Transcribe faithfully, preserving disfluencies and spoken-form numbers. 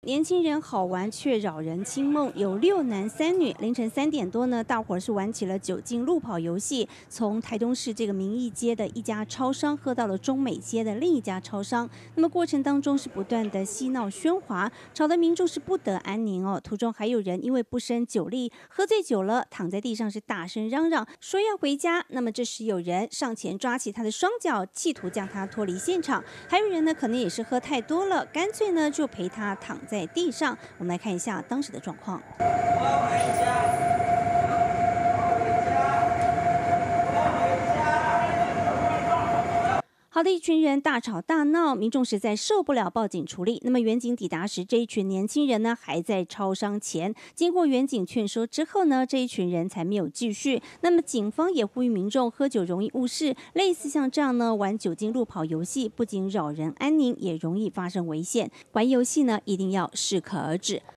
年轻人好玩却扰人清梦，有六男三女。凌晨三点多呢，大伙儿是玩起了酒精路跑游戏，从台中市这个民义街的一家超商喝到了中美街的另一家超商。那么过程当中是不断的嬉闹喧哗，吵得民众是不得安宁哦。途中还有人因为不胜酒力，喝醉酒了，躺在地上是大声嚷嚷，说要回家。那么这时有人上前抓起他的双脚，企图将他脱离现场。还有人呢，可能也是喝太多了，干脆呢就陪他躺在地上。我们来看一下当时的状况。好的，一群人大吵大闹，民众实在受不了，报警处理。那么远警抵达时，这一群年轻人呢还在超商前。经过远警劝说之后呢，这一群人才没有继续。那么警方也呼吁民众喝酒容易误事，类似像这样呢玩酒精路跑游戏，不仅扰人安宁，也容易发生危险。玩游戏呢一定要适可而止。